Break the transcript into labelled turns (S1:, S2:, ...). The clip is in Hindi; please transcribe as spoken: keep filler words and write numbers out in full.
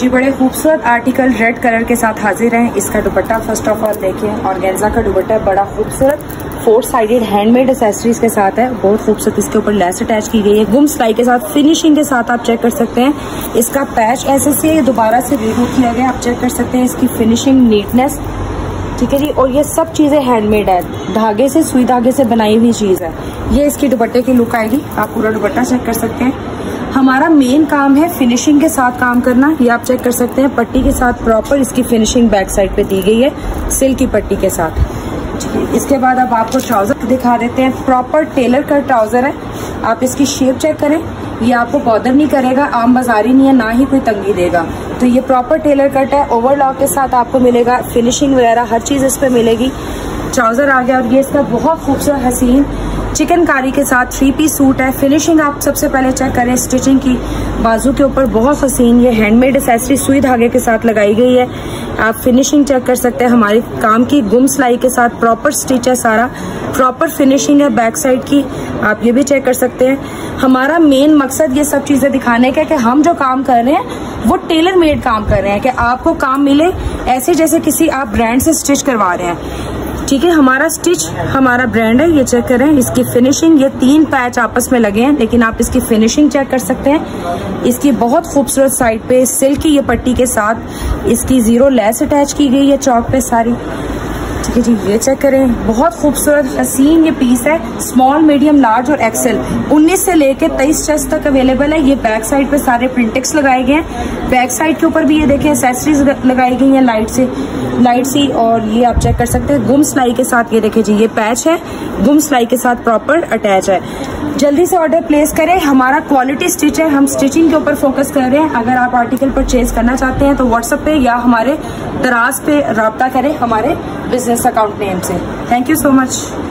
S1: जी बड़े खूबसूरत आर्टिकल रेड कलर के साथ हाजिर हैं। इसका दुपट्टा फर्स्ट ऑफ ऑल देखिए, ऑर्गेन्जा का दुपट्टा है, बड़ा खूबसूरत फोर साइडेड हैंडमेड एक्सेसरीज के साथ है, बहुत खूबसूरत। इसके ऊपर लेस अटैच की गई है गुम सिलाई के साथ, फिनिशिंग के साथ आप चेक कर सकते हैं। इसका पैच ऐसे से दोबारा से रीडू किया गया, आप चेक कर सकते हैं इसकी फिनिशिंग, नीटनेस, ठीक है जी। और ये सब चीजें हैंडमेड है, धागे से, सुई धागे से बनाई हुई चीज है। ये इसकी दुपट्टे की लुक आएगी, आप पूरा दुपट्टा चेक कर सकते हैं। हमारा मेन काम है फिनिशिंग के साथ काम करना, ये आप चेक कर सकते हैं। पट्टी के साथ प्रॉपर इसकी फिनिशिंग बैक साइड पे दी गई है, सिल्क की पट्टी के साथ। इसके बाद अब आपको ट्राउजर दिखा देते हैं, प्रॉपर टेलर कट ट्राउजर है। आप इसकी शेप चेक करें, ये आपको बॉदर नहीं करेगा, आम बाजारी नहीं है, ना ही कोई तंगी देगा। तो ये प्रॉपर टेलर कट है, ओवरलॉक के साथ आपको मिलेगा, फिनिशिंग वगैरह हर चीज इस पे मिलेगी। ट्राउजर आ गया और ये इसका बहुत खूबसूरत हसीन चिकनकारी के साथ थ्री पीस सूट है। फिनिशिंग आप सबसे पहले चेक करें स्टिचिंग की, बाजू के ऊपर बहुत हसीन ये हैंडमेड एक्सेसरी सुई धागे के साथ लगाई गई है। आप फिनिशिंग चेक कर सकते हैं हमारे काम की, गुम सिलाई के साथ प्रॉपर स्टिच है, सारा प्रॉपर फिनिशिंग है बैक साइड की, आप ये भी चेक कर सकते हैं। हमारा मेन मकसद ये सब चीजें दिखाने का है कि हम जो काम कर रहे हैं वो टेलर मेड काम कर रहे हैं, कि आपको काम मिले ऐसे जैसे किसी आप ब्रांड से स्टिच करवा रहे हैं, ठीक है। हमारा स्टिच हमारा ब्रांड है, ये चेक करें इसकी फिनिशिंग। ये तीन पैच आपस में लगे हैं, लेकिन आप इसकी फिनिशिंग चेक कर सकते हैं। इसकी बहुत खूबसूरत साइड पे सिल्क की ये पट्टी के साथ इसकी जीरो लेस अटैच की गई है चौक पे सारी, ठीक है जी। ये चेक करें, बहुत खूबसूरत हसीन ये पीस है। स्मॉल, मीडियम, लार्ज और एक्सेल उन्नीस से लेके तेईस चेस्ट तक अवेलेबल है। ये बैक साइड पे सारे प्रिंटेक्स लगाए गए हैं, बैक साइड के ऊपर भी ये देखें एक्सेसरीज लगाई गई हैं लाइट से लाइट सी, और ये आप चेक कर सकते हैं गुम सिलाई के साथ। ये देखें जी, ये पैच है, गुम सिलाई के साथ प्रॉपर अटैच है। जल्दी से ऑर्डर प्लेस करें, हमारा क्वालिटी स्टिच है, हम स्टिचिंग के ऊपर फोकस कर रहे हैं। अगर आप आर्टिकल परचेज करना चाहते हैं तो व्हाट्सएप पे या हमारे दराज पे राब्ता करें हमारे बिजनेस अकाउंट नेम से। Thank you so much.